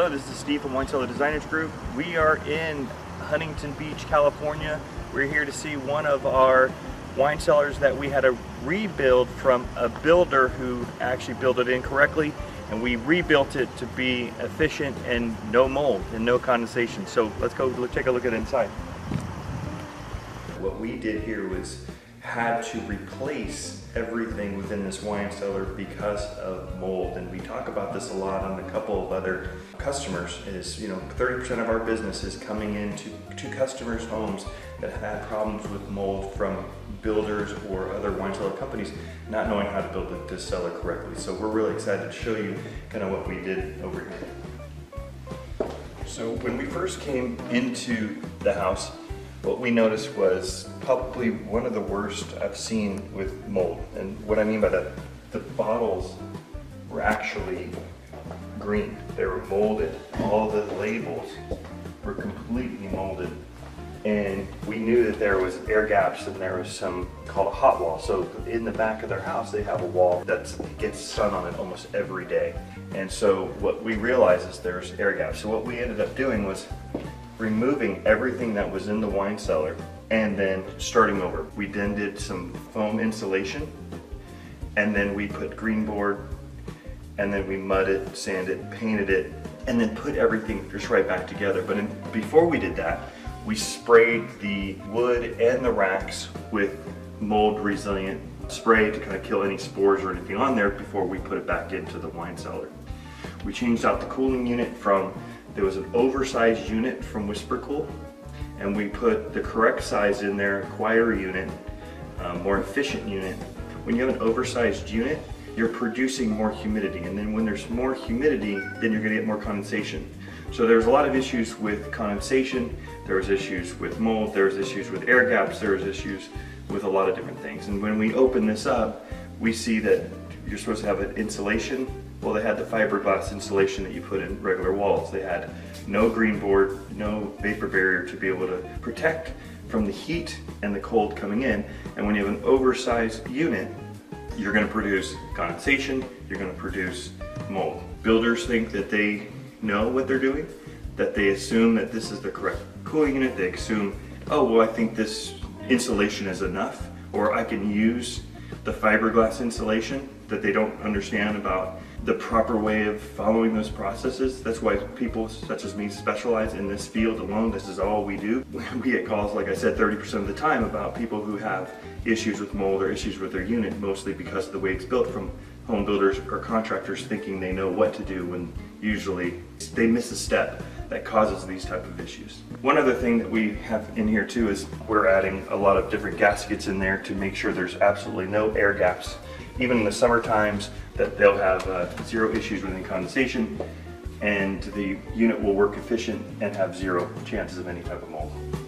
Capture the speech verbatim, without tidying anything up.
This is Steve from Wine Cellar Designers Group. We are in Huntington Beach, California. We're here to see one of our wine cellars that we had to rebuild from a builder who actually built it incorrectly, and we rebuilt it to be efficient and no mold and no condensation. So let's go look, take a look at inside. What we did here was had to replace everything within this wine cellar because of mold, and we talk about this a lot on a couple of other customers. Is, you know, thirty percent of our business is coming into to customers' homes that have had problems with mold from builders or other wine cellar companies not knowing how to build this cellar correctly. So we're really excited to show you kind of what we did over here. So when we first came into the house, what we noticed was probably one of the worst I've seen with mold. And what I mean by that, the bottles were actually green. They were molded. All the labels were completely molded. And we knew that there was air gaps and there was some called a hot wall. So in the back of their house, they have a wall that gets sun on it almost every day. And so what we realized is there's air gaps. So what we ended up doing was removing everything that was in the wine cellar and then starting over. We then did some foam insulation, and then we put green board, and then we mudded, sanded, painted it, and then put everything just right back together. But in, before we did that, we sprayed the wood and the racks with mold resilient spray to kind of kill any spores or anything on there before we put it back into the wine cellar. We changed out the cooling unit from, there was an oversized unit from Whisper Cool, and we put the correct size in there, quieter unit, um, more efficient unit. When you have an oversized unit, you're producing more humidity, and then when there's more humidity, then you're gonna get more condensation. So there's a lot of issues with condensation, there's issues with mold, there's issues with air gaps, there's issues with a lot of different things. And when we open this up, we see that you're supposed to have an insulation. Well, they had the fiberglass insulation that you put in regular walls. They had no green board, no vapor barrier to be able to protect from the heat and the cold coming in. And when you have an oversized unit, you're gonna produce condensation, you're gonna produce mold. Builders think that they know what they're doing, that they assume that this is the correct cooling unit. They assume, oh, well, I think this insulation is enough, or I can use the fiberglass insulation, that they don't understand about the proper way of following those processes. That's why people such as me specialize in this field alone. This is all we do. We get calls, like I said, thirty percent of the time about people who have issues with mold or issues with their unit, mostly because of the way it's built, from home builders or contractors thinking they know what to do when usually they miss a step that causes these type of issues. One other thing that we have in here too is we're adding a lot of different gaskets in there to make sure there's absolutely no air gaps. Even in the summer times, that they'll have uh, zero issues with any condensation, and the unit will work efficient and have zero chances of any type of mold.